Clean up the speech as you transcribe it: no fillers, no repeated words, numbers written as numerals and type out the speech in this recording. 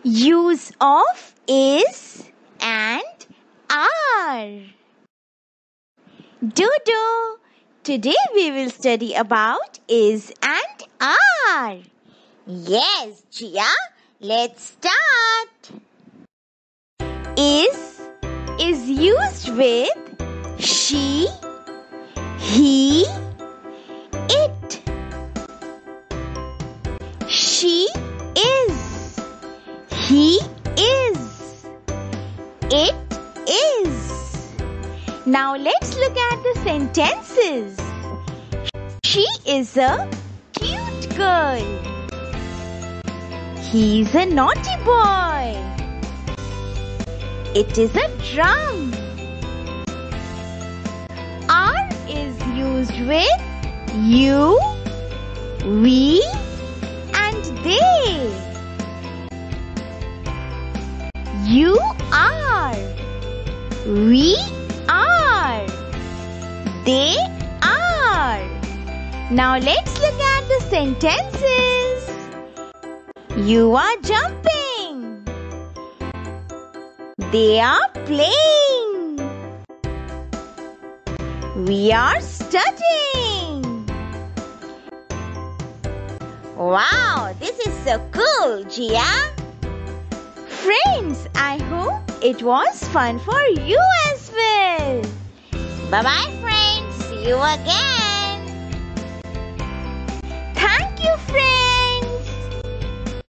Use of is and are. Dodo, today we will study about is and are. Yes, Jia, let's start. Is used with she, he, it. She is. He is. It is. Now let's look at the sentences. She is a cute girl. He's a naughty boy. It is a drum. Are is used with you, we, and they. You are. We are. They are. Now let's look at the sentences. You are jumping. They are playing. We are studying. Wow, this is so cool, Jia. Friends, I hope it was fun for you as well. Bye-bye, friends. See you again.